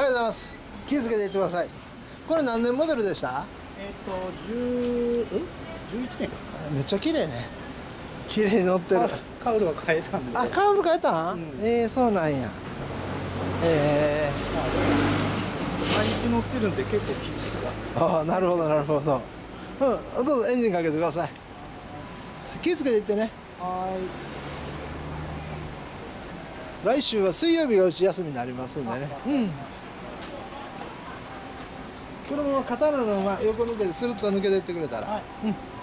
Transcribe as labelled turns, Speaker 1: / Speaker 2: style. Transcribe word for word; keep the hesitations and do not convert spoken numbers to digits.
Speaker 1: がとうございます。気をつけていってください。これ何年モデルでした？
Speaker 2: えっとじゅうえじゅういちねんか。
Speaker 1: めっちゃ綺麗ね。綺麗に乗ってる。
Speaker 2: カウルは変えたんで。
Speaker 1: あ、カウル変えたん？うん、ええー、そうなんや。ええ
Speaker 2: ー、毎日乗ってるんで結構きついわ。
Speaker 1: ああ、なるほどなるほど。うん、どうぞエンジンかけてください。気をつけていってね。
Speaker 2: はい。
Speaker 1: 来週は水曜日がうち休みになりますんでね。うん。このまま肩のまま横抜けてスルッと抜けていってくれたら。はい、うん。